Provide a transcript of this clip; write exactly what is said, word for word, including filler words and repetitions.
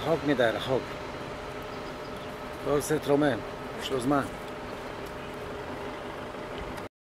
רחוק מדי, רחוק. כל סנט רומם, יש לו זמן.